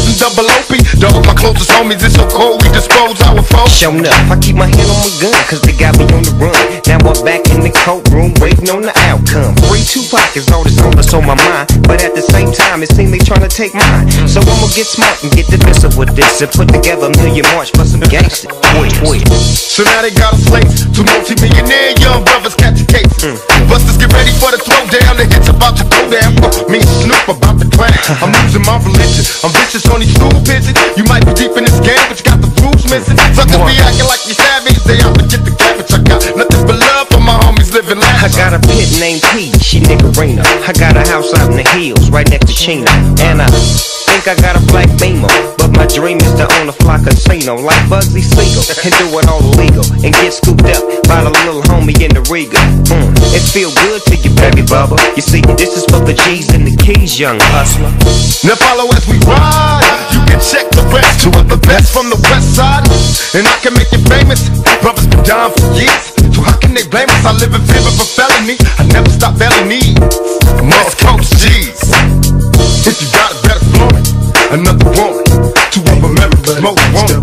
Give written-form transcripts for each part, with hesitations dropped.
and double OP. Dog, my closest homies, it's so cold, we dispose our foes. Showing up, I keep my hand on my gun, cause they got me on the run. Now I'm back in the courtroom, waiting on the outcome. Free Tupac is all that's on my mind, but at the same time, it seems they tryna take mine. So I'ma get smart and get defensive with this, and put together a million march for some gangster. So now they got a slate, two multi-millionaire young brothers catch a case. Busters get ready for the throwdown, the hits about to go down. Me and Snoop about to clash. I'm losing my religion, I'm vicious on these stool pigeons. You might be deep in this game, but you got the rules missing. Suckers be acting like you savage, they out to get the cabbage. I got nothing but love for my homies living life. I got a pit named P, she niggerina. I got a house out in the hills, right next to Chino. And I think I got a black Beamer, but my dream is to own a fly casino like Bugsy Siegel, and do it all illegal, and get scooped up by the little homie in the Regal. It feel good to you, baby bubba. You see, this is for the G's and the keys, young hustler. Now follow as we ride, you can check the rest. Two of the best from the west side, and I can make you famous. Brothers been down for years, so how can they blame us? I live in fear of a felony, I never stop belly needs. West Coast G's, if you got it, better flow it. Another woman, two of Amerikaz Most Wanted.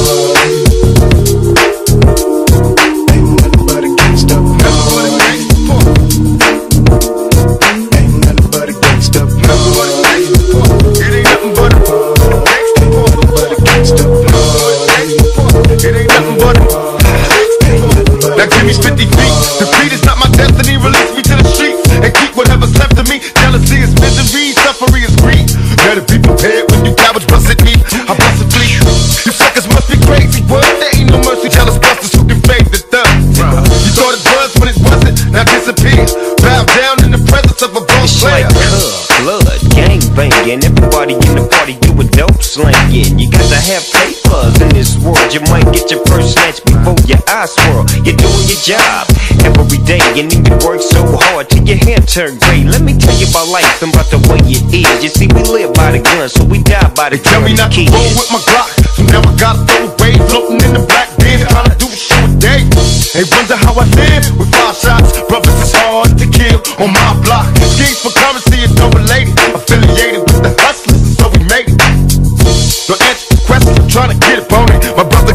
Now give me 50 feet. Defeat is not my destiny. Release me to the streets and keep whatever's left of me. Jealousy is misery, suffering is greed. Better be prepared when you cowards bust at me. I bust a fleet. You suckers must be crazy. What? There ain't no mercy. Jealous busters who can fade the thug. You thought it was when it wasn't. Now disappear. Bow down in the presence of a boss player. It's like blood, gang banging. Everybody in the party do a dope slanging. You gotta have papers in this world. You might get your first snatch before your eyes swirl. You're doing your job every day, and you work so hard till your hair turn gray. Let me tell you about life and about the way it is. You see, we live by the gun, so we die by the gun. Tell me not to roll with my Glock, so now I gotta throw away. Floating in the black bin, trying to do a show a day. They wonder how I live with 5 shots. Brothers, it's hard to kill on my block. Schemes for currency is no related. Affiliated with the hustlers, and so we made it. Don't answer the question, I'm trying to get up on it. My brother